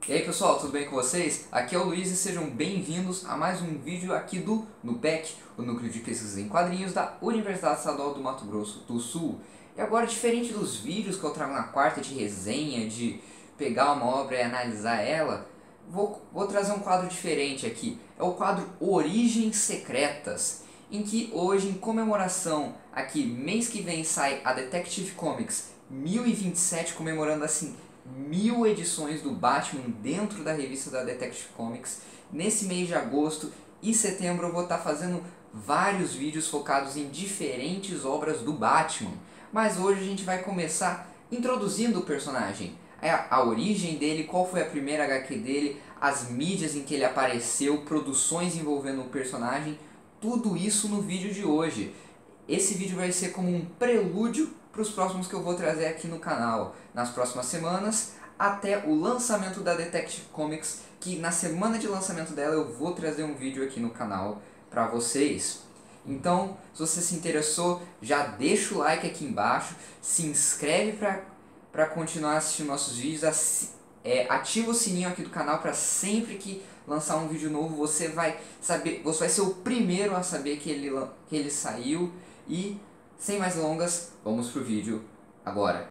E aí pessoal, tudo bem com vocês? Aqui é o Luiz e sejam bem-vindos a mais um vídeo aqui do NUPEC, o Núcleo de Pesquisas em Quadrinhos da Universidade Estadual do Mato Grosso do Sul. E agora, diferente dos vídeos que eu trago na quarta de resenha, de pegar uma obra e analisar ela, vou trazer um quadro diferente aqui. É o quadro Origens Secretas, em que hoje, em comemoração, aqui mês que vem sai a Detective Comics 1027, comemorando assim 1000 edições do Batman dentro da revista da Detective Comics. Nesse mês de agosto e setembro eu vou estar fazendo vários vídeos focados em diferentes obras do Batman. Mas hoje a gente vai começar introduzindo o personagem, a origem dele, qual foi a primeira HQ dele, as mídias em que ele apareceu, produções envolvendo o personagem, tudo isso no vídeo de hoje. Esse vídeo vai ser como um prelúdio para os próximos que eu vou trazer aqui no canal nas próximas semanas, até o lançamento da Detective Comics, que na semana de lançamento dela eu vou trazer um vídeo aqui no canal para vocês. Então, se você se interessou, já deixa o like aqui embaixo, se inscreve para continuar assistindo nossos vídeos, ativa o sininho aqui do canal para sempre que lançar um vídeo novo você vai ser o primeiro a saber que ele saiu. E sem mais delongas, vamos pro vídeo agora.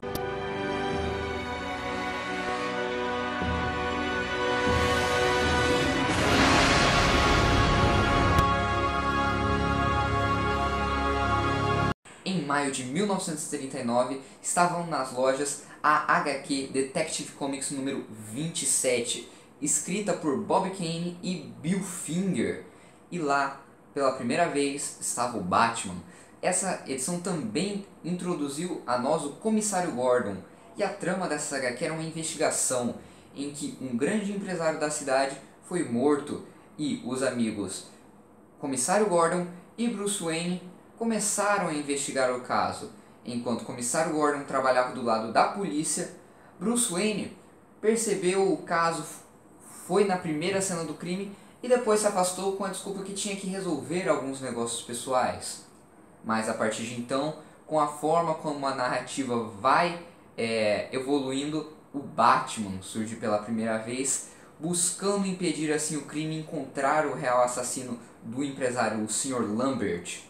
Em maio de 1939, estavam nas lojas a HQ Detective Comics número 27, escrita por Bob Kane e Bill Finger. E lá, pela primeira vez, estava o Batman. Essa edição também introduziu a nós o Comissário Gordon, e a trama dessa HQ era uma investigação em que um grande empresário da cidade foi morto e os amigos Comissário Gordon e Bruce Wayne começaram a investigar o caso. Enquanto o Comissário Gordon trabalhava do lado da polícia, Bruce Wayne percebeu o caso, foi na primeira cena do crime e depois se afastou com a desculpa que tinha que resolver alguns negócios pessoais. Mas a partir de então, com a forma como a narrativa vai evoluindo, o Batman surge pela primeira vez, buscando impedir assim o crime e encontrar o real assassino do empresário, o Sr. Lambert.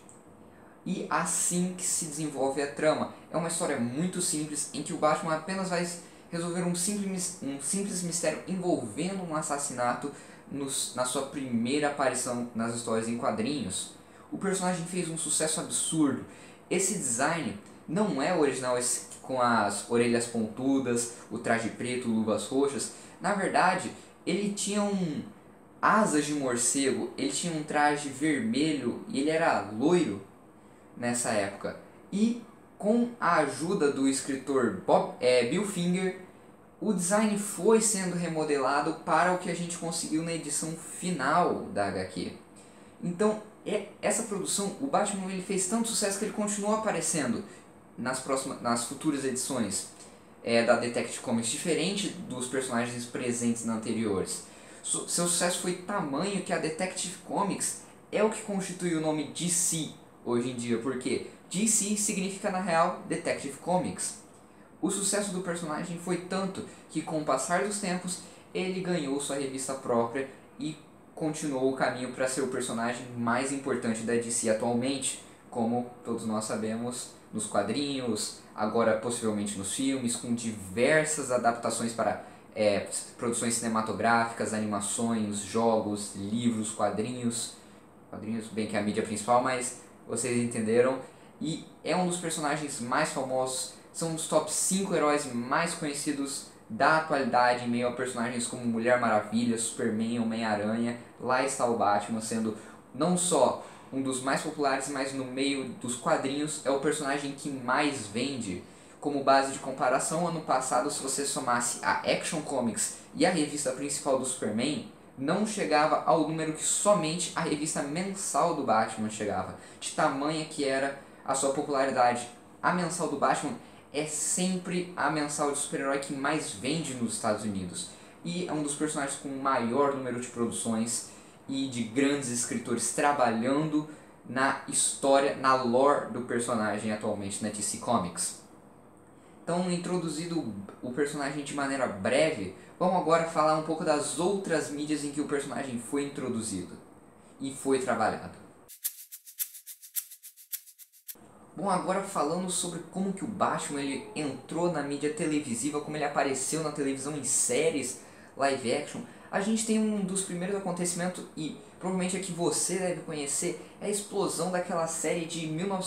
E assim que se desenvolve a trama. É uma história muito simples, em que o Batman apenas vai resolver um simples mistério envolvendo um assassinato na sua primeira aparição nas histórias em quadrinhos. O personagem fez um sucesso absurdo. Esse design não é original com as orelhas pontudas, o traje preto, luvas roxas. Na verdade, ele tinha asas de morcego, ele tinha um traje vermelho e ele era loiro nessa época. E com a ajuda do escritor Bill Finger, o design foi sendo remodelado para o que a gente conseguiu na edição final da HQ. Então, essa produção, o Batman ele fez tanto sucesso que ele continuou aparecendo nas futuras edições da Detective Comics, diferente dos personagens presentes nas anteriores. Seu sucesso foi tamanho que a Detective Comics é o que constitui o nome DC hoje em dia, porque DC significa na real Detective Comics. O sucesso do personagem foi tanto que com o passar dos tempos ele ganhou sua revista própria e continuou o caminho para ser o personagem mais importante da DC atualmente, como todos nós sabemos, nos quadrinhos, agora possivelmente nos filmes, com diversas adaptações para produções cinematográficas, animações, jogos, livros, quadrinhos, bem que é a mídia principal, mas vocês entenderam. E é um dos personagens mais famosos, são um dos top 5 heróis mais conhecidos da atualidade, em meio a personagens como Mulher Maravilha, Superman, Homem-Aranha. Lá está o Batman, sendo não só um dos mais populares, mas no meio dos quadrinhos é o personagem que mais vende. Como base de comparação, ano passado, se você somasse a Action Comics e a revista principal do Superman, não chegava ao número que somente a revista mensal do Batman chegava, de tamanha que era a sua popularidade. A mensal do Batman é sempre a mensal de super-herói que mais vende nos Estados Unidos. E é um dos personagens com o maior número de produções e de grandes escritores trabalhando na história, na lore do personagem atualmente na DC Comics. Então, introduzido o personagem de maneira breve, vamos agora falar um pouco das outras mídias em que o personagem foi introduzido e foi trabalhado. Bom, agora falando sobre como que o Batman ele entrou na mídia televisiva, como ele apareceu na televisão em séries live action, a gente tem um dos primeiros acontecimentos, e provavelmente é que você deve conhecer, é a explosão daquela série de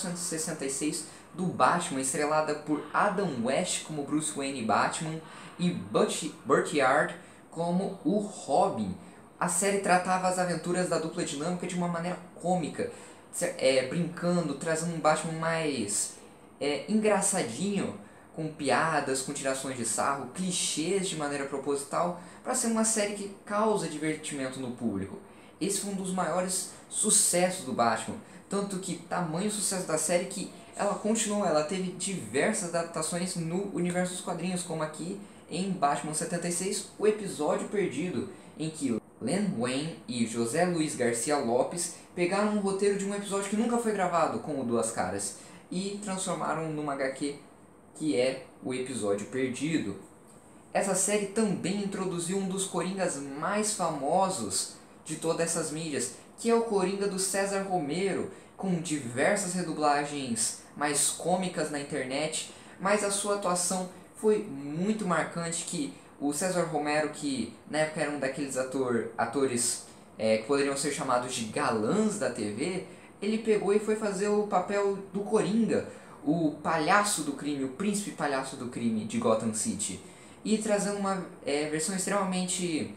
1966 do Batman, estrelada por Adam West como Bruce Wayne Batman e Burt Yard como o Robin. A série tratava as aventuras da dupla dinâmica de uma maneira cômica, brincando, trazendo um Batman mais engraçadinho, com piadas, com tirações de sarro, clichês de maneira proposital, para ser uma série que causa divertimento no público. Esse foi um dos maiores sucessos do Batman, tanto que tamanho sucesso da série que ela continuou, ela teve diversas adaptações no universo dos quadrinhos, como aqui em Batman 76, o episódio perdido, em que Len Wein e José Luiz Garcia Lopes pegaram um roteiro de um episódio que nunca foi gravado com o Duas Caras e transformaram numa HQ que é o episódio perdido. Essa série também introduziu um dos Coringas mais famosos de todas essas mídias, que é o Coringa do César Romero, com diversas redublagens mais cômicas na internet, mas a sua atuação foi muito marcante, que o César Romero, que na época era um daqueles atores que poderiam ser chamados de galãs da TV, ele pegou e foi fazer o papel do Coringa, o palhaço do crime, o príncipe palhaço do crime de Gotham City, e trazendo uma versão extremamente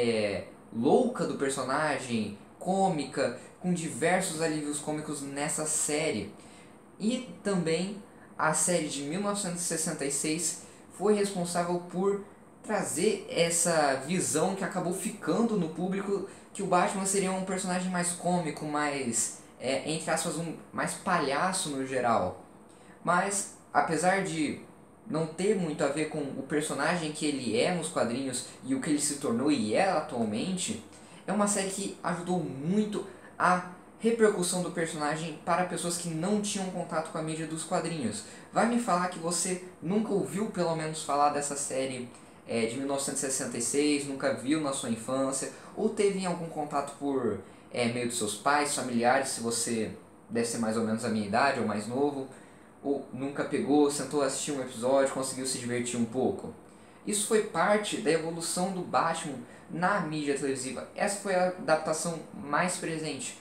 louca do personagem, cômica, com diversos alívios cômicos nessa série. E também a série de 1966 foi responsável por trazer essa visão que acabou ficando no público, que o Batman seria um personagem mais cômico, mais, entre aspas, mais palhaço no geral. Mas, apesar de não ter muito a ver com o personagem que ele é nos quadrinhos e o que ele se tornou e é atualmente, é uma série que ajudou muito a repercussão do personagem para pessoas que não tinham contato com a mídia dos quadrinhos. Vai me falar que você nunca ouviu pelo menos falar dessa série de 1966, nunca viu na sua infância, ou teve algum contato por meio de seus pais, familiares, se você deve ser mais ou menos a minha idade ou mais novo, ou nunca pegou, sentou a assistir um episódio, conseguiu se divertir um pouco. Isso foi parte da evolução do Batman na mídia televisiva. Essa foi a adaptação mais presente.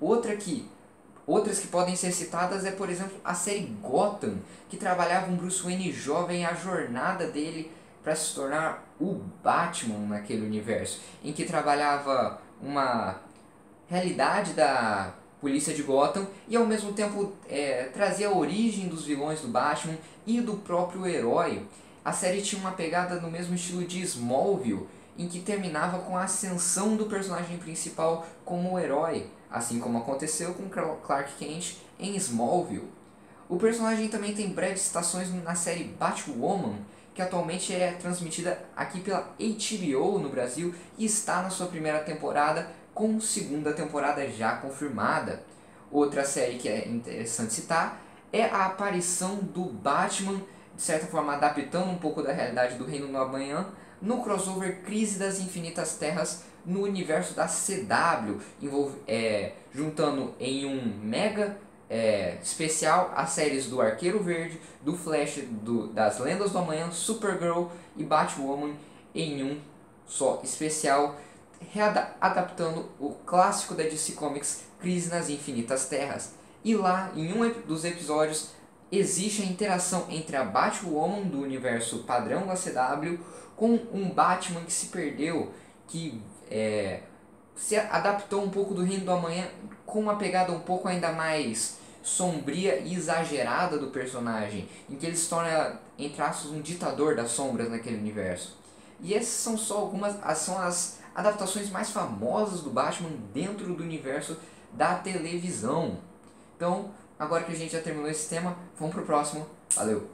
Outras que podem ser citadas é, por exemplo, a série Gotham, que trabalhava um Bruce Wayne jovem, a jornada dele para se tornar o Batman naquele universo, em que trabalhava uma realidade da polícia de Gotham e ao mesmo tempo trazia a origem dos vilões do Batman e do próprio herói. A série tinha uma pegada no mesmo estilo de Smallville, em que terminava com a ascensão do personagem principal como herói, assim como aconteceu com Clark Kent em Smallville. O personagem também tem breves citações na série Batwoman, que atualmente é transmitida aqui pela HBO no Brasil e está na sua primeira temporada, com segunda temporada já confirmada. Outra série que é interessante citar é a aparição do Batman, de certa forma adaptando um pouco da realidade do Reino do Amanhã, no crossover Crise das Infinitas Terras no universo da CW, juntando em um mega especial as séries do Arqueiro Verde, do Flash, das Lendas do Amanhã, Supergirl e Batwoman em um só especial, adaptando o clássico da DC Comics Crise nas Infinitas Terras. E lá, em um dos episódios, existe a interação entre a Batwoman do universo padrão da CW com um Batman que se perdeu, que se adaptou um pouco do Reino do Amanhã, com uma pegada um pouco ainda mais sombria e exagerada do personagem, em que ele se torna, entre aspas, um ditador das sombras naquele universo. E essas são só algumas, são as adaptações mais famosas do Batman dentro do universo da televisão. Então, agora que a gente já terminou esse tema, vamos pro próximo. Valeu!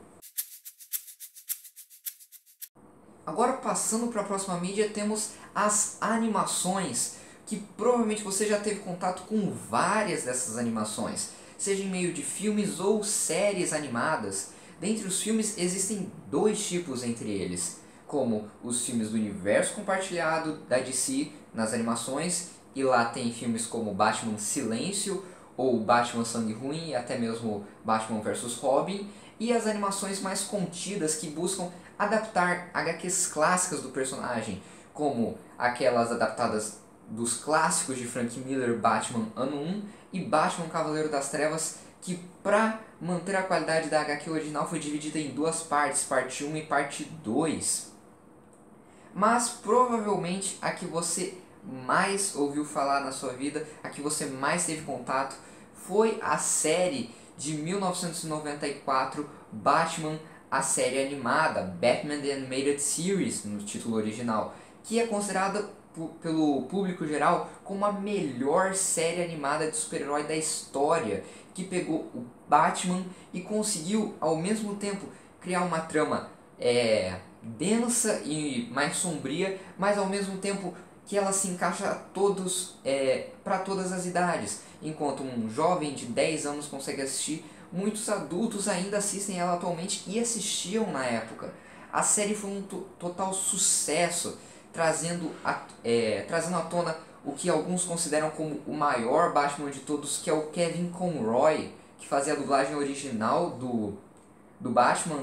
Agora, passando para a próxima mídia, temos as animações, que provavelmente você já teve contato com várias dessas animações, seja em meio de filmes ou séries animadas. Dentre os filmes existem dois tipos entre eles, como os filmes do universo compartilhado da DC nas animações, e lá tem filmes como Batman Silêncio ou Batman Sangue Ruim e até mesmo Batman vs Robin, e as animações mais contidas que buscam adaptar HQs clássicas do personagem, como aquelas adaptadas dos clássicos de Frank Miller, Batman Ano 1 e Batman Cavaleiro das Trevas, que para manter a qualidade da HQ original foi dividida em duas partes, parte 1 e parte 2. Mas provavelmente a que você mais ouviu falar na sua vida, a que você mais teve contato, foi a série de 1994, Batman, a série animada, Batman The Animated Series, no título original, que é considerada pelo público geral como a melhor série animada de super-herói da história, que pegou o Batman e conseguiu ao mesmo tempo criar uma trama densa e mais sombria, mas ao mesmo tempo que ela se encaixa para todas as idades. Enquanto um jovem de 10 anos consegue assistir, muitos adultos ainda assistem ela atualmente e assistiam na época. A série foi um total sucesso, trazendo à tona o que alguns consideram como o maior Batman de todos, que é o Kevin Conroy, que fazia a dublagem original do Batman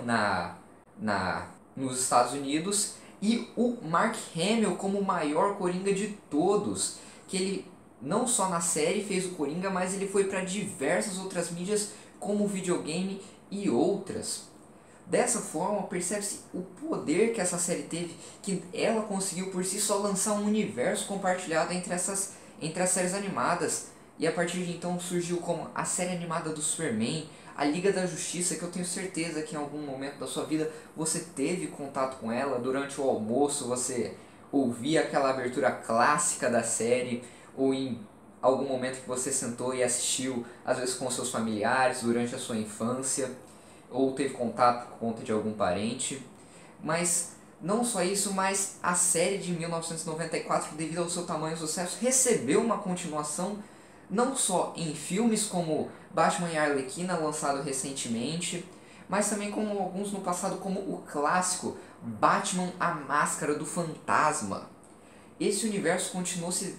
nos Estados Unidos, e o Mark Hamill como o maior Coringa de todos, que ele não só na série fez o Coringa, mas ele foi para diversas outras mídias como videogame e outras. Dessa forma, percebe-se o poder que essa série teve, que ela conseguiu por si só lançar um universo compartilhado entre as séries animadas. E a partir de então surgiu como a série animada do Superman, a Liga da Justiça, que eu tenho certeza que em algum momento da sua vida você teve contato com ela. Durante o almoço você ouvia aquela abertura clássica da série, ou em algum momento que você sentou e assistiu, às vezes com seus familiares, durante a sua infância, ou teve contato por conta de algum parente. Mas não só isso, mas a série de 1994, devido ao seu tamanho e sucesso, recebeu uma continuação, não só em filmes como Batman e a Arlequina, lançado recentemente, mas também como alguns no passado, como o clássico Batman, a Máscara do Fantasma. Esse universo continuou se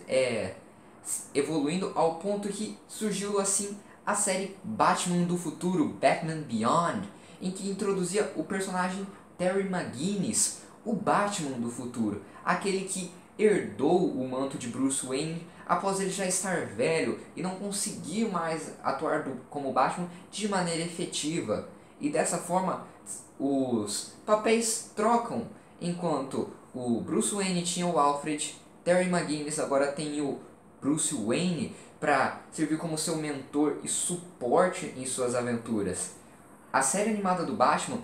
evoluindo ao ponto que surgiu assim a série Batman do Futuro, Batman Beyond, em que introduzia o personagem Terry McGinnis, o Batman do futuro, aquele que herdou o manto de Bruce Wayne após ele já estar velho e não conseguir mais atuar como Batman de maneira efetiva. E dessa forma os papéis trocam, enquanto o Bruce Wayne tinha o Alfred, Terry McGinnis agora tem o Bruce Wayne para servir como seu mentor e suporte em suas aventuras. A série animada do Batman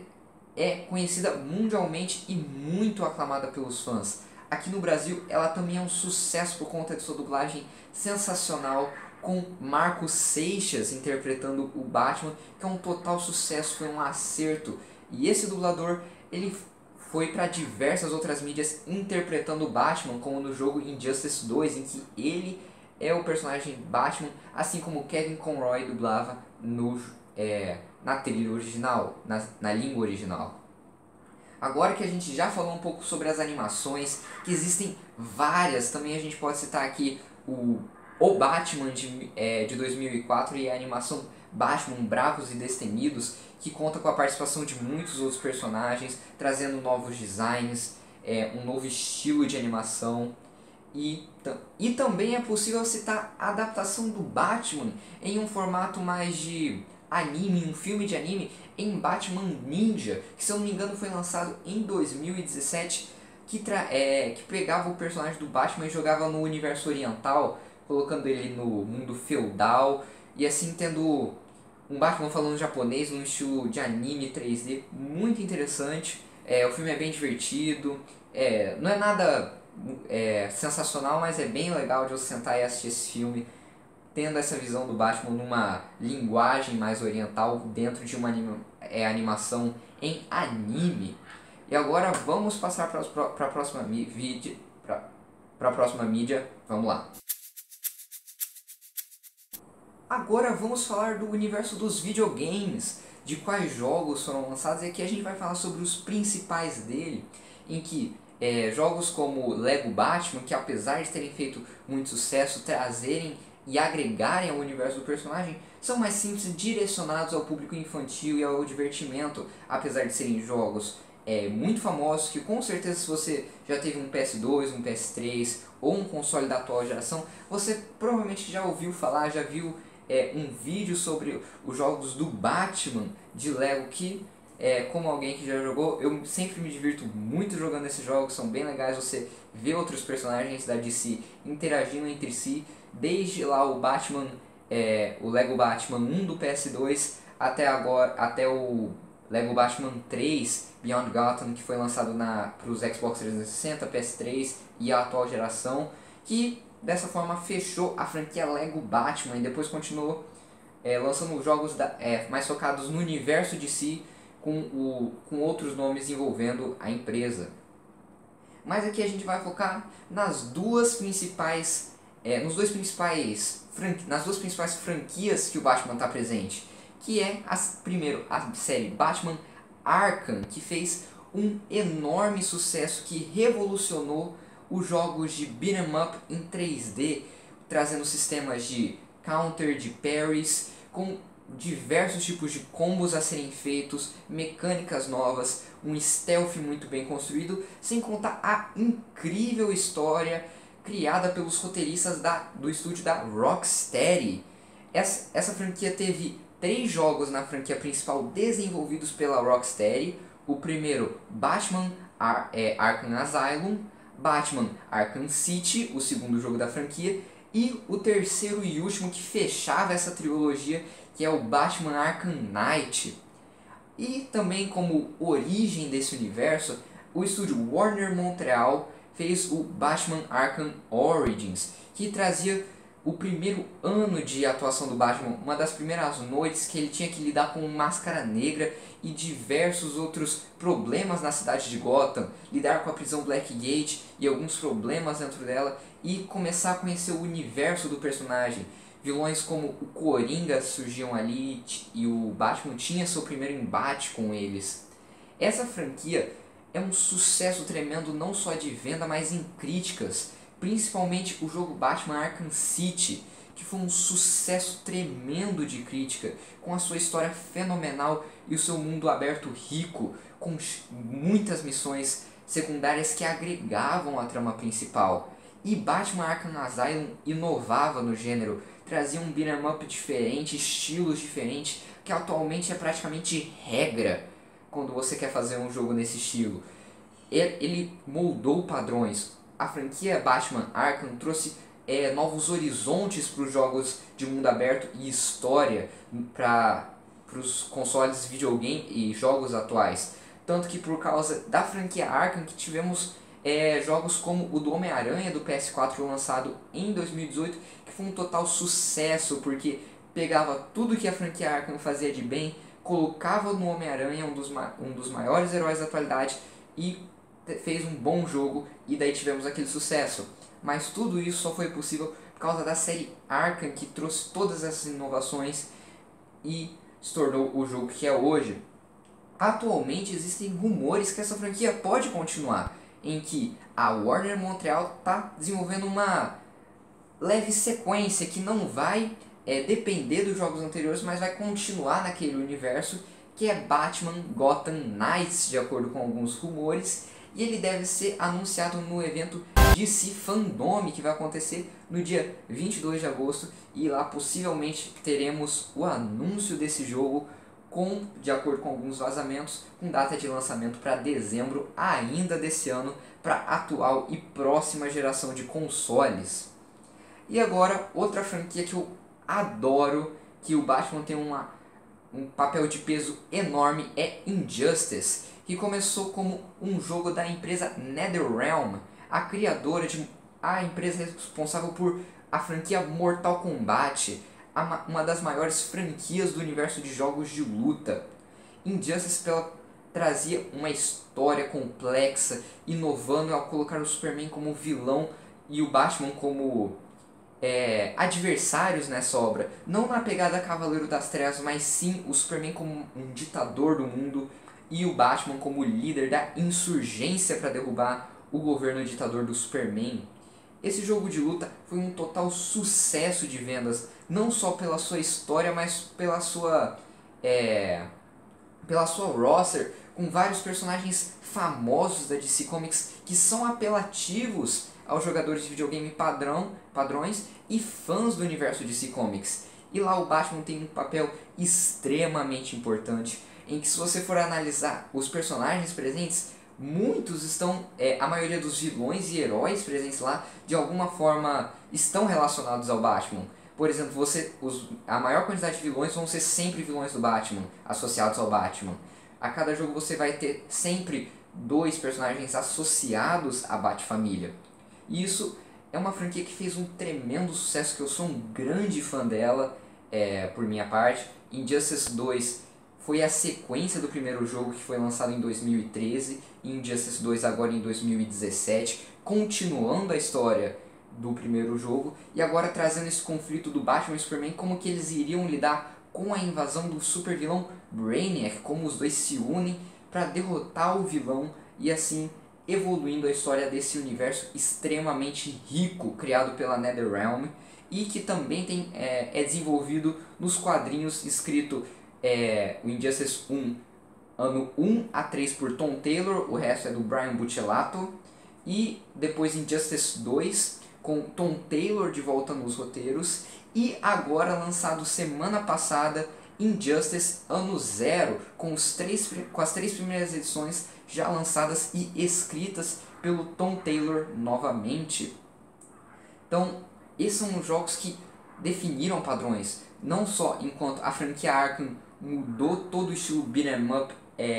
é conhecida mundialmente e muito aclamada pelos fãs. Aqui no Brasil ela também é um sucesso por conta de sua dublagem sensacional, com Marcos Seixas interpretando o Batman, que é um total sucesso, foi um acerto. E esse dublador, ele foi para diversas outras mídias interpretando o Batman, como no jogo Injustice 2, em que ele é o personagem Batman, assim como Kevin Conroy dublava na trilha original, na língua original. Agora que a gente já falou um pouco sobre as animações, que existem várias, também a gente pode citar aqui o Batman de 2004 e a animação Batman Bravos e Destemidos, que conta com a participação de muitos outros personagens, trazendo novos designs, um novo estilo de animação. E também é possível citar a adaptação do Batman em um formato mais de anime, um filme de anime, em Batman Ninja, que se eu não me engano foi lançado em 2017, que pegava o personagem do Batman e jogava no universo oriental, colocando ele no mundo feudal, e assim tendo um Batman falando japonês num estilo de anime 3D muito interessante. O filme é bem divertido, não é nada sensacional, mas é bem legal de você sentar e assistir esse filme, tendo essa visão do Batman numa linguagem mais oriental dentro de uma animação em anime. E agora vamos passar para a próxima mídia. Vamos lá. Agora vamos falar do universo dos videogames. de quais jogos foram lançados, e aqui a gente vai falar sobre os principais dele, em que jogos como Lego Batman, que apesar de terem feito muito sucesso, trazerem e agregarem ao universo do personagem, são mais simples e direcionados ao público infantil e ao divertimento, apesar de serem jogos muito famosos, que com certeza se você já teve um PS2, um PS3 ou um console da atual geração, você provavelmente já ouviu falar, já viu um vídeo sobre os jogos do Batman de Lego, que como alguém que já jogou, eu sempre me divirto muito jogando esses jogos, são bem legais, você vê outros personagens da DC interagindo entre si, desde lá o Batman, o Lego Batman 1 do PS2 até agora, até o Lego Batman 3 Beyond Gotham, que foi lançado para os Xbox 360, PS3 e a atual geração, que dessa forma fechou a franquia Lego Batman e depois continuou lançando jogos mais focados no universo de si, com outros nomes envolvendo a empresa. Mas aqui a gente vai focar nas duas principais franquias que o Batman está presente, que é primeiro a série Batman Arkham, que fez um enorme sucesso, que revolucionou os jogos de beat'em up em 3D, trazendo sistemas de counter, de parries, com diversos tipos de combos a serem feitos, mecânicas novas, um stealth muito bem construído, sem contar a incrível história criada pelos roteiristas do estúdio da Rocksteady. Essa franquia teve 3 jogos na franquia principal desenvolvidos pela Rocksteady. O primeiro, Batman Arkham Asylum, Batman Arkham City, o segundo jogo da franquia, e o terceiro e último que fechava essa trilogia, que é o Batman Arkham Knight. E também como origem desse universo, o estúdio Warner Montreal fez o Batman Arkham Origins, que trazia o primeiro ano de atuação do Batman, uma das primeiras noites que ele tinha que lidar com Máscara Negra e diversos outros problemas na cidade de Gotham, lidar com a prisão Blackgate e alguns problemas dentro dela, e começar a conhecer o universo do personagem. Vilões como o Coringa surgiam ali e o Batman tinha seu primeiro embate com eles. Essa franquia é um sucesso tremendo, não só de venda, mas em críticas. Principalmente o jogo Batman Arkham City, que foi um sucesso tremendo de crítica, com a sua história fenomenal e o seu mundo aberto rico, com muitas missões secundárias que agregavam a trama principal. E Batman Arkham Asylum inovava no gênero, trazia um beat'em up diferente, estilos diferentes, que atualmente é praticamente regra quando você quer fazer um jogo nesse estilo. Ele moldou padrões. A franquia Batman Arkham trouxe novos horizontes para os jogos de mundo aberto e história para os consoles, videogame e jogos atuais. Tanto que por causa da franquia Arkham que tivemos jogos como o do Homem-Aranha do PS4 lançado em 2018, que foi um total sucesso, porque pegava tudo que a franquia Arkham fazia de bem, colocava no Homem-Aranha, um dos maiores heróis da atualidade, e fez um bom jogo, e daí tivemos aquele sucesso. Mas tudo isso só foi possível por causa da série Arkham, que trouxe todas essas inovações e se tornou o jogo que é hoje. Atualmente existem rumores que essa franquia pode continuar, em que a Warner Montreal está desenvolvendo uma leve sequência que não vai depender dos jogos anteriores, mas vai continuar naquele universo, que é Batman Gotham Knights, de acordo com alguns rumores, e ele deve ser anunciado no evento DC Fandom, que vai acontecer no dia 22 de agosto, e lá possivelmente teremos o anúncio desse jogo, de acordo com alguns vazamentos, com data de lançamento para dezembro ainda desse ano, para a atual e próxima geração de consoles. E agora, outra franquia que eu adoro, que o Batman tem um papel de peso enorme, é Injustice, que começou como um jogo da empresa NetherRealm, a empresa responsável por a franquia Mortal Kombat, uma das maiores franquias do universo de jogos de luta. Injustice trazia uma história complexa, inovando ao colocar o Superman como vilão e o Batman como adversários nessa obra, não na pegada Cavaleiro das Trevas, mas sim o Superman como um ditador do mundo e o Batman como líder da insurgência para derrubar o governo ditador do Superman. Esse jogo de luta foi um total sucesso de vendas, não só pela sua história, mas pela sua roster, com vários personagens famosos da DC Comics que são apelativos aos jogadores de videogame padrões e fãs do universo DC Comics. E lá o Batman tem um papel extremamente importante, em que se você for analisar os personagens presentes, muitos estão, a maioria dos vilões e heróis presentes lá, de alguma forma estão relacionados ao Batman. Por exemplo, a maior quantidade de vilões vão ser sempre vilões do Batman, associados ao Batman. A cada jogo você vai ter sempre dois personagens associados à Bat-família. E isso é uma franquia que fez um tremendo sucesso, que eu sou um grande fã dela, por minha parte. Injustice 2 foi a sequência do primeiro jogo, que foi lançado em 2013, e Injustice 2 agora em 2017, continuando a história do primeiro jogo, e agora trazendo esse conflito do Batman e Superman, como que eles iriam lidar com a invasão do super vilão Brainiac, como os dois se unem para derrotar o vilão e assim evoluindo a história desse universo extremamente rico criado pela NetherRealm e que também é desenvolvido nos quadrinhos escrito o Injustice 1 ano 1 a 3 por Tom Taylor, o resto é do Brian Buccellato, e depois Injustice 2 com Tom Taylor de volta nos roteiros, e agora lançado semana passada Injustice ano 0 com as três primeiras edições já lançadas e escritas pelo Tom Taylor novamente. Então, esses são os jogos que definiram padrões, não só enquanto a franquia Arkham mudou todo o estilo beat'em up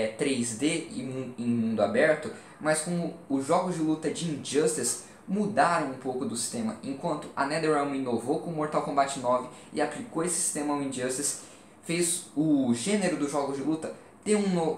3D em mundo aberto, mas como os jogos de luta de Injustice mudaram um pouco do sistema, enquanto a NetherRealm inovou com Mortal Kombat 9 e aplicou esse sistema ao Injustice, fez o gênero dos jogos de luta ter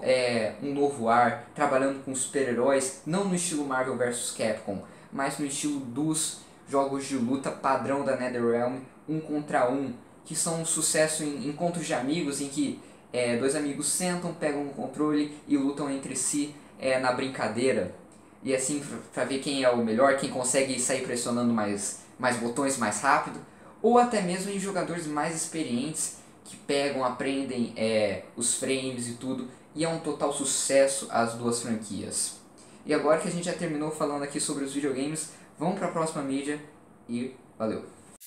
um novo ar, trabalhando com super-heróis, não no estilo Marvel vs Capcom, mas no estilo dos jogos de luta padrão da NetherRealm, 1 contra 1, que são um sucesso em encontros de amigos, em que dois amigos sentam, pegam um controle e lutam entre si na brincadeira. E assim, para ver quem é o melhor, quem consegue sair pressionando mais botões mais rápido, ou até mesmo em jogadores mais experientes que pegam, aprendem os frames e tudo, e é um total sucesso as duas franquias. E agora que a gente já terminou falando aqui sobre os videogames, vamos para a próxima mídia e valeu!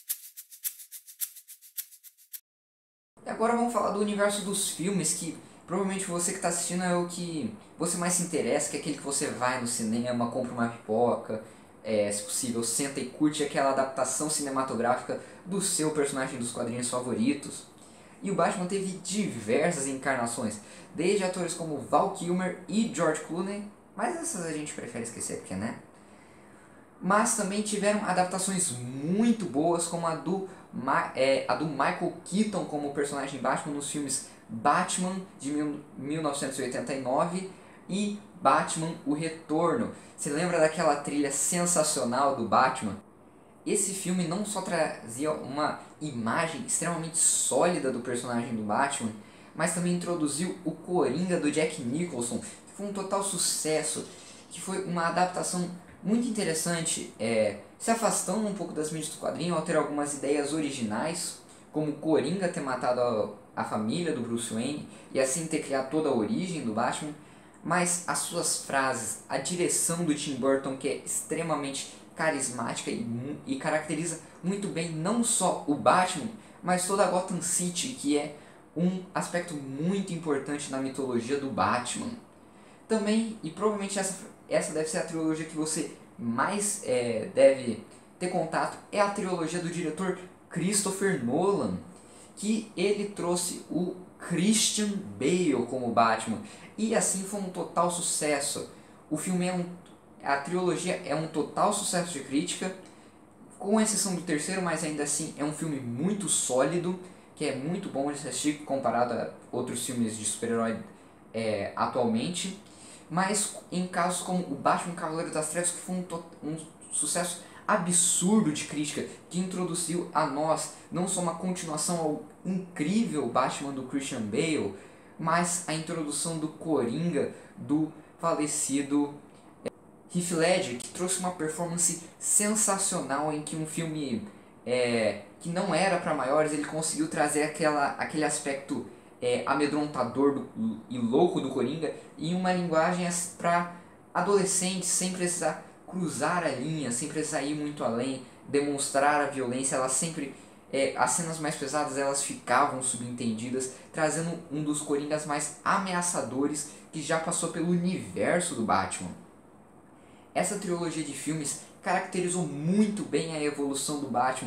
E agora vamos falar do universo dos filmes, que provavelmente você que está assistindo é o que você mais se interessa, que é aquele que você vai no cinema, compra uma pipoca, se possível, senta e curte aquela adaptação cinematográfica do seu personagem dos quadrinhos favoritos. E o Batman teve diversas encarnações, desde atores como Val Kilmer e George Clooney, mas essas a gente prefere esquecer porque, né? Mas também tiveram adaptações muito boas, como a do Michael Keaton como personagem Batman nos filmes Batman de 1989 e Batman O Retorno. Você lembra daquela trilha sensacional do Batman? Esse filme não só trazia uma imagem extremamente sólida do personagem do Batman, mas também introduziu o Coringa do Jack Nicholson, que foi um total sucesso, que foi uma adaptação muito interessante, se afastando um pouco das mídias do quadrinho, ao ter algumas ideias originais, como o Coringa ter matado a família do Bruce Wayne e assim ter criado toda a origem do Batman, mas as suas frases, a direção do Tim Burton, que é extremamente carismática e caracteriza muito bem não só o Batman, mas toda a Gotham City, que é um aspecto muito importante na mitologia do Batman. Também, e provavelmente essa deve ser a trilogia que você mais deve ter contato, é a trilogia do diretor Christopher Nolan, que ele trouxe o Christian Bale como Batman, e assim foi um total sucesso. O filme a trilogia é um total sucesso de crítica, com exceção do terceiro, mas ainda assim é um filme muito sólido, que é muito bom de assistir comparado a outros filmes de super-herói atualmente. Mas em casos como o Batman Cavaleiro das Trevas, que foi um sucesso absurdo de crítica que introduziu a nós não só uma continuação ao incrível Batman do Christian Bale, mas a introdução do Coringa do falecido Heath Ledger, que trouxe uma performance sensacional em que um filme que não era para maiores, ele conseguiu trazer aquele aspecto amedrontador e louco do Coringa em uma linguagem para adolescentes, sem precisar cruzar a linha, sem precisar ir muito além, demonstrar a violência. Ela sempre as cenas mais pesadas elas ficavam subentendidas, trazendo um dos Coringas mais ameaçadores que já passou pelo universo do Batman. Essa trilogia de filmes caracterizou muito bem a evolução do Batman,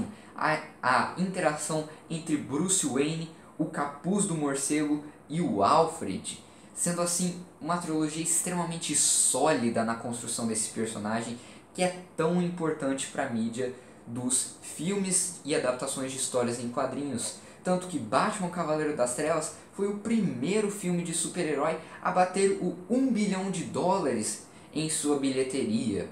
a interação entre Bruce Wayne, o Capuz do Morcego e o Alfred, sendo assim uma trilogia extremamente sólida na construção desse personagem que é tão importante para a mídia dos filmes e adaptações de histórias em quadrinhos. Tanto que Batman Cavaleiro das Trevas foi o primeiro filme de super-herói a bater o $1 bilhão em sua bilheteria.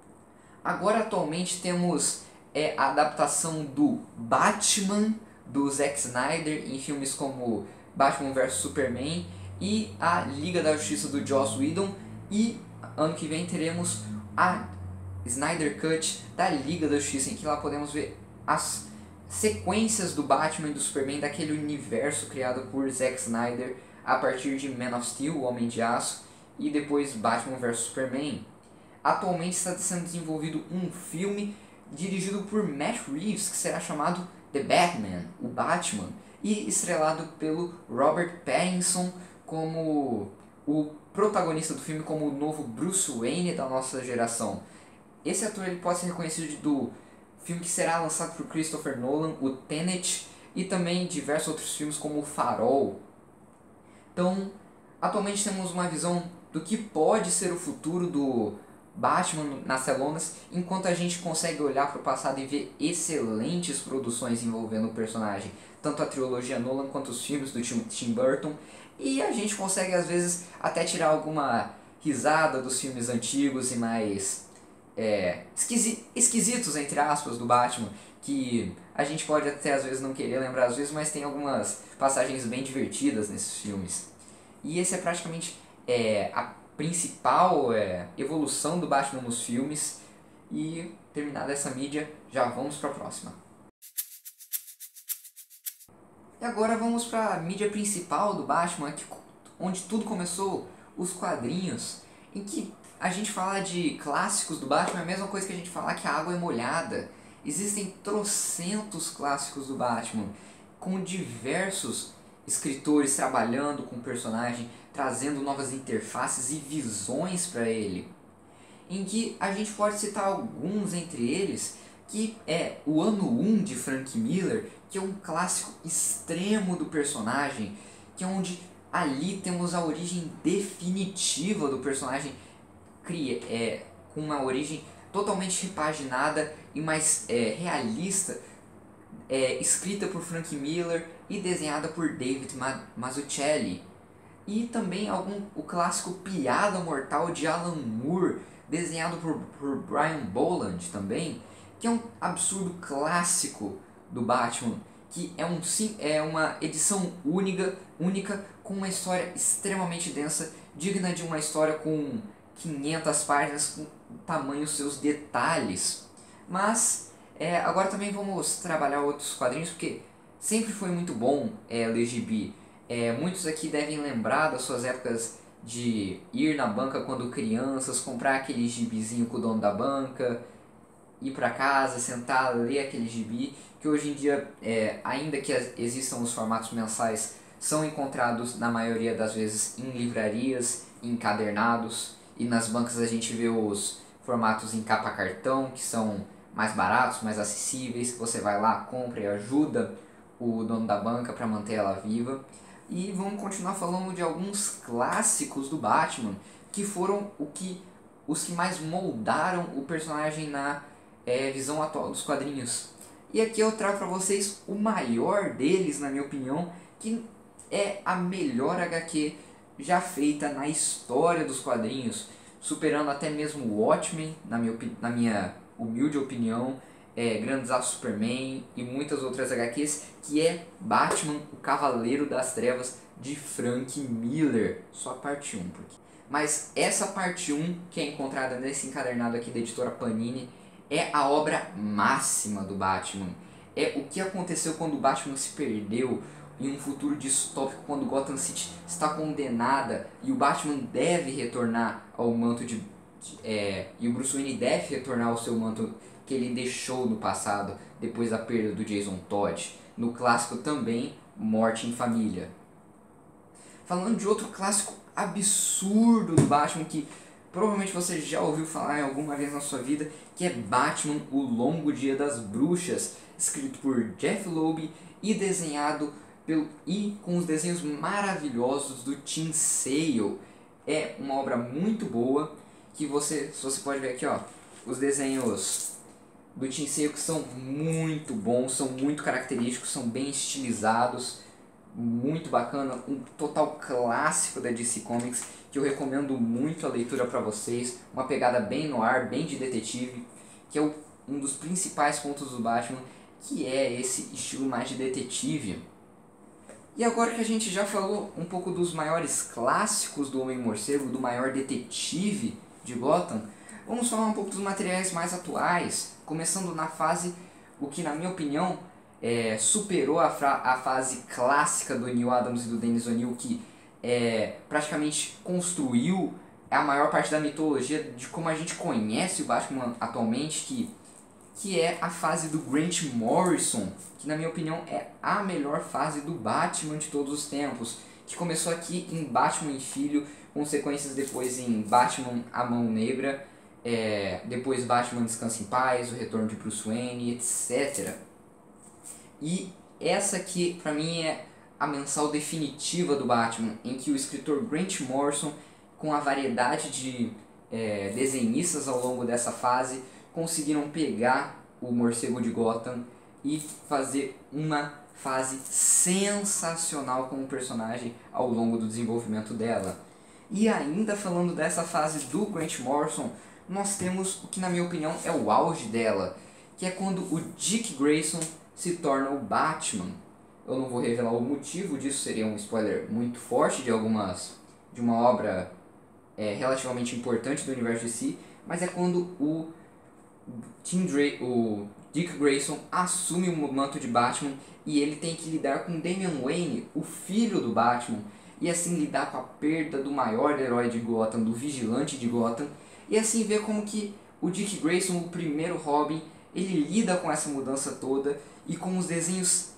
Agora atualmente temos a adaptação do Batman do Zack Snyder em filmes como Batman vs Superman e a Liga da Justiça do Joss Whedon, e ano que vem teremos a Snyder Cut da Liga da Justiça, em que lá podemos ver as sequências do Batman e do Superman daquele universo criado por Zack Snyder a partir de Man of Steel, o Homem de Aço, e depois Batman vs Superman. Atualmente está sendo desenvolvido um filme dirigido por Matt Reeves, que será chamado The Batman, o Batman, e estrelado pelo Robert Pattinson como o protagonista do filme, como o novo Bruce Wayne da nossa geração. Esse ator ele pode ser reconhecido do filme que será lançado por Christopher Nolan, o Tenet, e também diversos outros filmes como o Farol. Então, atualmente temos uma visão do que pode ser o futuro do Batman nas telonas, enquanto a gente consegue olhar para o passado e ver excelentes produções envolvendo o personagem, tanto a trilogia Nolan quanto os filmes do Tim Burton, e a gente consegue às vezes até tirar alguma risada dos filmes antigos e mais esquisitos, entre aspas, do Batman, que a gente pode até às vezes não querer lembrar às vezes, mas tem algumas passagens bem divertidas nesses filmes. E esse é praticamente a principal evolução do Batman nos filmes. E terminada essa mídia, já vamos para a próxima. E agora vamos para a mídia principal do Batman, onde tudo começou, os quadrinhos, em que a gente fala de clássicos do Batman, é a mesma coisa que a gente falar que a água é molhada. Existem trocentos clássicos do Batman, com diversos escritores trabalhando com o personagem, trazendo novas interfaces e visões para ele. Em que a gente pode citar alguns entre eles, que é o Ano 1 de Frank Miller, que é um clássico extremo do personagem, que é onde ali temos a origem definitiva do personagem, com uma origem totalmente repaginada e mais realista, escrita por Frank Miller e desenhada por David Mazzucchelli. E também o clássico Piada Mortal de Alan Moore, desenhado por Brian Boland também, que é um absurdo clássico do Batman, que é uma edição única com uma história extremamente densa, digna de uma história com 500 páginas, com tamanho seus detalhes. Mas agora também vamos trabalhar outros quadrinhos, porque sempre foi muito bom ler gibi. Muitos aqui devem lembrar das suas épocas de ir na banca quando crianças, comprar aquele gibizinho com o dono da banca, ir para casa, sentar, ler aquele gibi, que hoje em dia, ainda que existam os formatos mensais, são encontrados na maioria das vezes em livrarias, encadernados, e nas bancas a gente vê os formatos em capa cartão, que são mais baratos, mais acessíveis, você vai lá, compra e ajuda o dono da banca para manter ela viva. E vamos continuar falando de alguns clássicos do Batman, que foram os que mais moldaram o personagem na visão atual dos quadrinhos. E aqui eu trago para vocês o maior deles, na minha opinião, que é a melhor HQ já feita na história dos quadrinhos, superando até mesmo o Watchmen, na minha humilde opinião, Grandioso Superman e muitas outras HQs, que é Batman, o Cavaleiro das Trevas, de Frank Miller, só a parte 1. Mas essa parte 1, que é encontrada nesse encadernado aqui da editora Panini, é a obra máxima do Batman. É o que aconteceu quando o Batman se perdeu em um futuro distópico, quando Gotham City está condenada e o Batman deve retornar ao manto e o Bruce Wayne deve retornar ao seu manto que ele deixou no passado, depois da perda do Jason Todd. No clássico também, Morte em Família. Falando de outro clássico absurdo do Batman, que provavelmente você já ouviu falar alguma vez na sua vida, que é Batman, O Longo Dia das Bruxas, escrito por Jeff Loeb e desenhado com os desenhos maravilhosos do Tim Sale. É uma obra muito boa, que você pode ver aqui, ó, os desenhos do Tim Sale, que são muito bons, são muito característicos, são bem estilizados, muito bacana, um total clássico da DC Comics, que eu recomendo muito a leitura para vocês, uma pegada bem no ar, bem de detetive, que é um dos principais pontos do Batman, que é esse estilo mais de detetive. E agora que a gente já falou um pouco dos maiores clássicos do Homem-Morcego, do maior detetive de Gotham, vamos falar um pouco dos materiais mais atuais, começando na fase, o que na minha opinião superou a fase clássica do Neil Adams e do Dennis O'Neil, que praticamente construiu a maior parte da mitologia de como a gente conhece o Batman atualmente, que é a fase do Grant Morrison, que na minha opinião é a melhor fase do Batman de todos os tempos, que começou aqui em Batman e Filho, com sequências depois em Batman A Mão Negra, depois Batman Descansa em Paz, O Retorno de Bruce Wayne, etc. E essa aqui, pra mim, é a mensal definitiva do Batman, em que o escritor Grant Morrison, com a variedade de desenhistas ao longo dessa fase, conseguiram pegar o Morcego de Gotham e fazer uma fase sensacional com o personagem ao longo do desenvolvimento dela. E ainda falando dessa fase do Grant Morrison, nós temos o que na minha opinião é o auge dela, que é quando o Dick Grayson se torna o Batman. Eu não vou revelar o motivo disso, seria um spoiler muito forte de uma obra relativamente importante do universo de DC, mas é quando o Dick Grayson assume o manto de Batman e ele tem que lidar com Damian Wayne, o filho do Batman, e assim lidar com a perda do maior herói de Gotham, do vigilante de Gotham, e assim ver como que o Dick Grayson, o primeiro Robin, ele lida com essa mudança toda e com os desenhos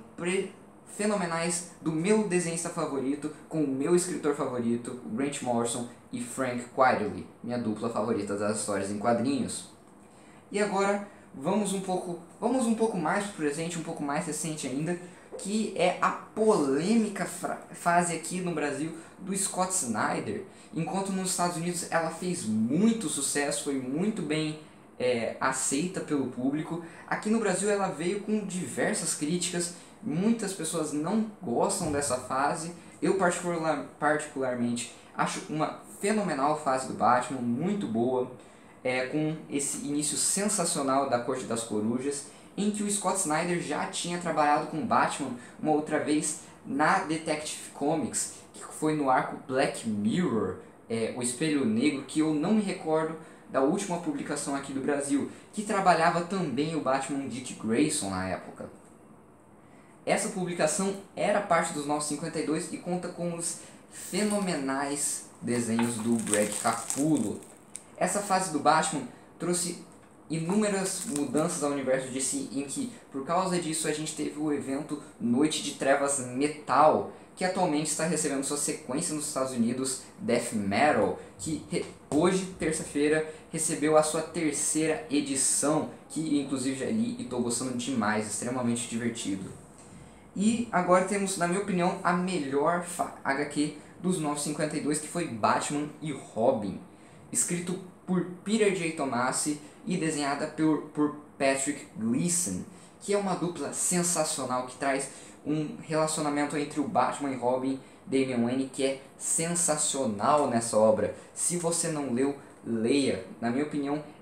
fenomenais do meu desenhista favorito, com o meu escritor favorito, o Grant Morrison e Frank Quitely, minha dupla favorita das histórias em quadrinhos. E agora vamos um pouco mais para o presente, um pouco mais recente ainda, que é a polêmica fase aqui no Brasil do Scott Snyder. Enquanto nos Estados Unidos ela fez muito sucesso, foi muito bem aceita pelo público, aqui no Brasil ela veio com diversas críticas, muitas pessoas não gostam dessa fase. Eu particularmente acho uma fenomenal fase do Batman, muito boa, com esse início sensacional da Corte das Corujas, em que o Scott Snyder já tinha trabalhado com Batman uma outra vez na Detective Comics, que foi no arco Black Mirror, o Espelho Negro, que eu não me recordo da última publicação aqui do Brasil, que trabalhava também o Batman Dick Grayson na época. Essa publicação era parte dos 952 e conta com os fenomenais desenhos do Greg Capullo. Essa fase do Batman trouxe inúmeras mudanças ao universo DC, em que, por causa disso, a gente teve o evento Noite de Trevas Metal, que atualmente está recebendo sua sequência nos Estados Unidos, Death Metal, que hoje, terça-feira, recebeu a sua terceira edição, que inclusive já li e estou gostando demais, extremamente divertido. E agora temos, na minha opinião, a melhor HQ dos 952, que foi Batman e Robin, escrito por Peter J. Tomasi e desenhada por Patrick Gleason, que é uma dupla sensacional, que traz um relacionamento entre o Batman e Robin, Damian Wayne, que é sensacional nessa obra. Se você não leu, leia. Na minha opinião,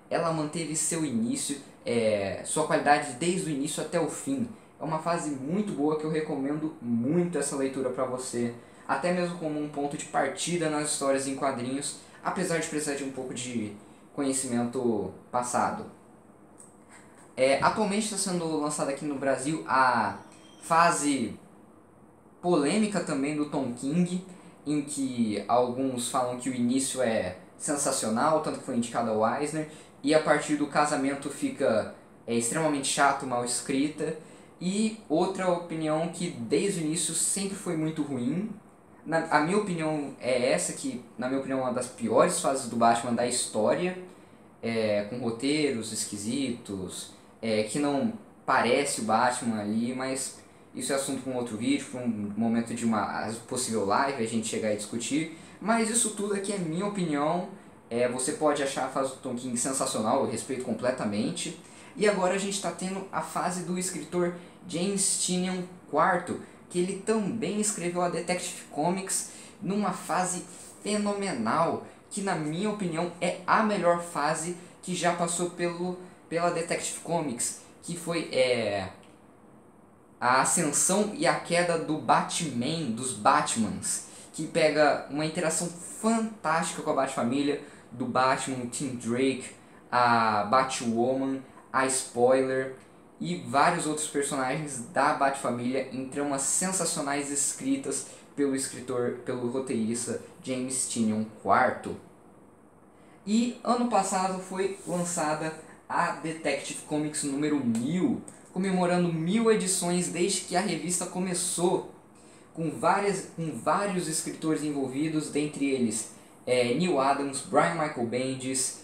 ela manteve seu início, sua qualidade desde o início até o fim. É uma fase muito boa que eu recomendo muito essa leitura para você, até mesmo como um ponto de partida nas histórias em quadrinhos, apesar de precisar de um pouco de conhecimento passado. Atualmente está sendo lançada aqui no Brasil a fase polêmica também do Tom King, em que alguns falam que o início é sensacional, tanto que foi indicado ao Eisner, e a partir do casamento fica extremamente chato, mal escrita, e outra opinião que desde o início sempre foi muito ruim. A minha opinião é essa, que na minha opinião é uma das piores fases do Batman da história, com roteiros esquisitos, que não parece o Batman ali, mas isso é assunto para um outro vídeo, para um momento de uma possível live, a gente chegar e discutir. Mas isso tudo aqui é minha opinião. Você pode achar a fase do Tom King sensacional, eu respeito completamente. E agora a gente está tendo a fase do escritor James Tynion IV, que ele também escreveu a Detective Comics numa fase fenomenal, que na minha opinião é a melhor fase que já passou pela Detective Comics, que foi a ascensão e a queda do Batman, dos Batmans, que pega uma interação fantástica com a Batfamília, do Batman, Tim Drake, a Batwoman, a Spoiler e vários outros personagens da Batfamília em tramas sensacionais escritas pelo roteirista James Tynion IV. E ano passado foi lançada a Detective Comics número 1000, comemorando 1000 edições desde que a revista começou, com vários escritores envolvidos, dentre eles Neil Adams, Brian Michael Bendis,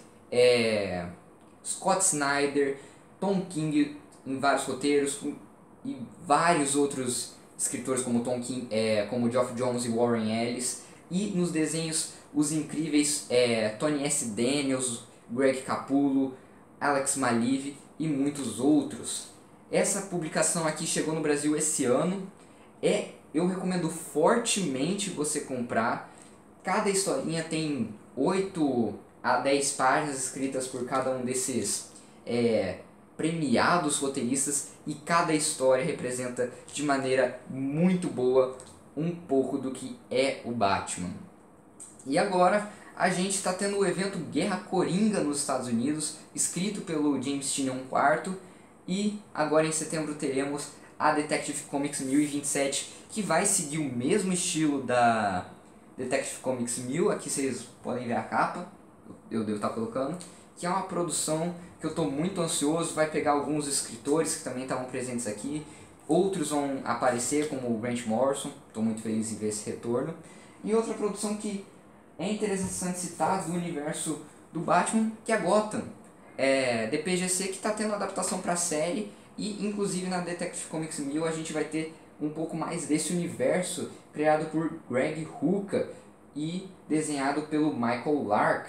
Scott Snyder, Tom King em vários roteiros, e vários outros escritores como Tom King, como Geoff Johns e Warren Ellis, e nos desenhos os incríveis Tony S. Daniels, Greg Capullo, Alex Maleev e muitos outros. Essa publicação aqui chegou no Brasil esse ano. Eu recomendo fortemente você comprar. Cada historinha tem 8 a 10 páginas escritas por cada um desses premiados roteiristas, e cada história representa de maneira muito boa um pouco do que é o Batman. E agora a gente está tendo o evento Guerra Coringa nos Estados Unidos, escrito pelo James Tynion IV, e agora em setembro teremos a Detective Comics 1027, que vai seguir o mesmo estilo da Detective Comics 1000, aqui vocês podem ver a capa, eu devo estar colocando, que é uma produção que eu estou muito ansioso, vai pegar alguns escritores que também estavam presentes aqui, outros vão aparecer como o Grant Morrison, estou muito feliz em ver esse retorno, e outra produção que é interessante citar do universo do Batman, que é Gotham, DPGC, que está tendo adaptação para a série, e inclusive na Detective Comics 1000 a gente vai ter um pouco mais desse universo criado por Greg Rucka e desenhado pelo Michael Lark.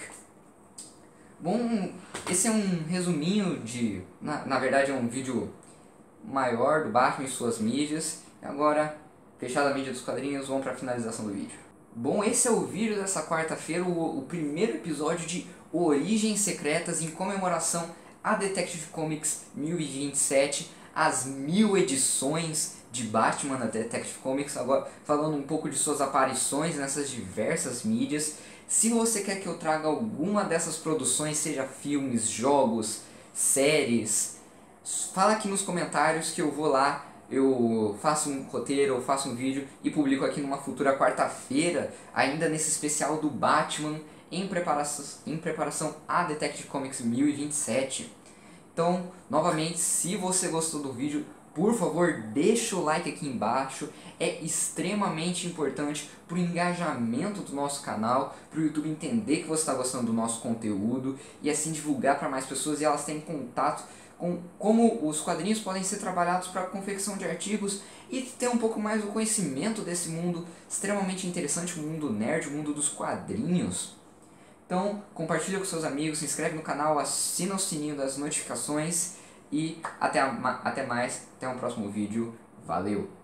Bom, esse é um resuminho na verdade é um vídeo maior do Batman e suas mídias. Agora, fechada a mídia dos quadrinhos, vamos para a finalização do vídeo. Bom, esse é o vídeo dessa quarta-feira, o primeiro episódio de Origens Secretas em comemoração a Detective Comics 1027, as 1000 edições de Batman na Detective Comics, agora falando um pouco de suas aparições nessas diversas mídias. Se você quer que eu traga alguma dessas produções, seja filmes, jogos, séries, fala aqui nos comentários que eu vou lá, eu faço um roteiro, eu faço um vídeo e publico aqui numa futura quarta-feira, ainda nesse especial do Batman, em preparação a Detective Comics 1027. Então, novamente, se você gostou do vídeo, por favor, deixa o like aqui embaixo, é extremamente importante para o engajamento do nosso canal, para o YouTube entender que você está gostando do nosso conteúdo e assim divulgar para mais pessoas e elas terem contato com como os quadrinhos podem ser trabalhados para a confecção de artigos e ter um pouco mais do conhecimento desse mundo extremamente interessante, o mundo nerd, o mundo dos quadrinhos. Então, compartilha com seus amigos, se inscreve no canal, assina o sininho das notificações e até mais, até um próximo vídeo. Valeu!